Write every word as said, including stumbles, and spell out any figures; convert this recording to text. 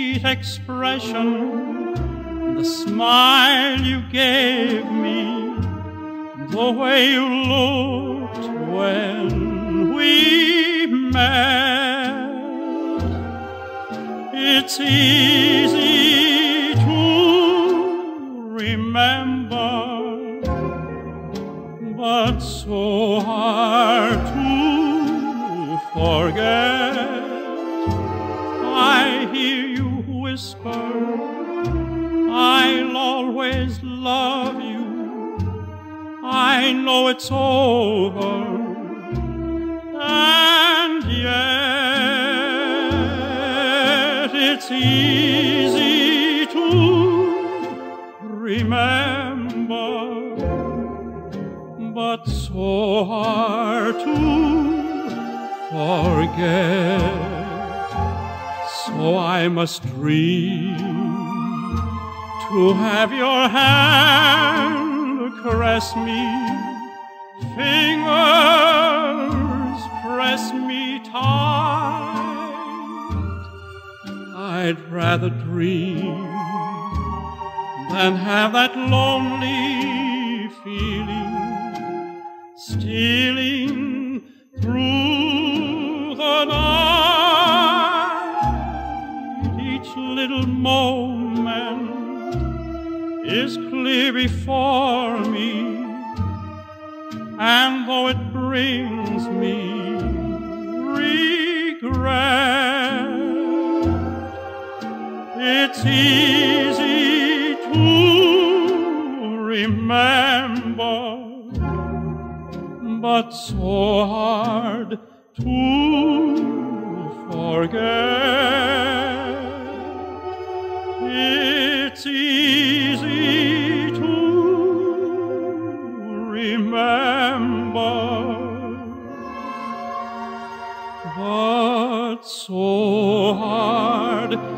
sweet expression, the smile you gave me, the way you looked when we met. It's easy to remember, but so hard to forget. I hear you whisper, I'll always love you. I know it's over, and yet it's easy to remember, but so hard to forget. So I must dream to have your hand caress me, fingers press me tight. I'd rather dream than have that lonely feeling stealing through the night. Each little moment is clear before me, and though it brings me regret, it's easy to remember, but so hard to forget. It's easy to remember, but so hard